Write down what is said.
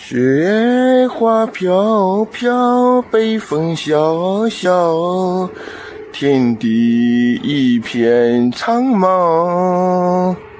雪花飘飘，北风萧萧，天地一片苍茫。